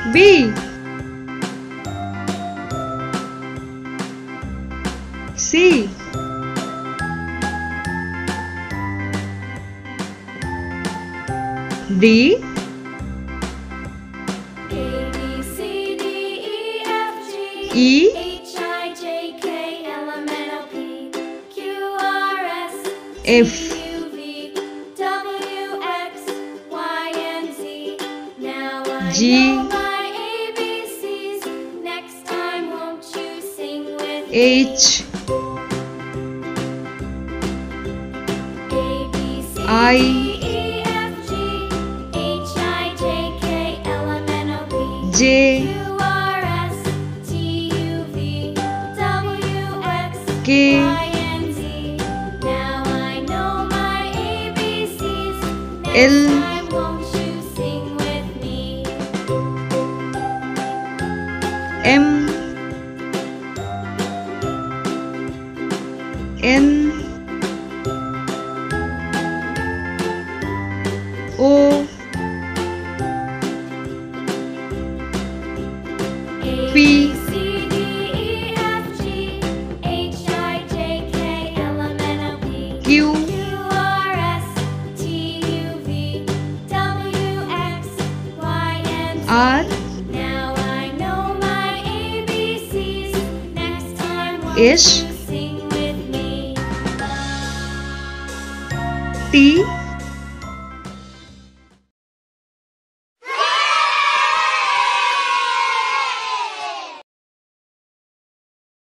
B, C, D, A, B, C, D, E, F, G, E, H, I, J, K, L, M, N, O, P, Q, R, S, F, T, U, V, W, X, Y, and Z. Now I G, know my ABCs. Next time, won't you sing with me? H, A, B, C, I, D, E, F, G, H, I, J, K, L, M, N, O, P, J, Q, R, S, T, U, V, W, X, K, Y, and Z. Now I know my ABCs. Next L, time, won't you sing with me? M, N, O, A, P, B, C, D, E, F, G, H, I, J, K, L, M, N, O, P, Q, Q, R, S, T, U, V, W, X, Y, and Z. R, Now I know my ABCs. Next time, won't S, you sing with me? T,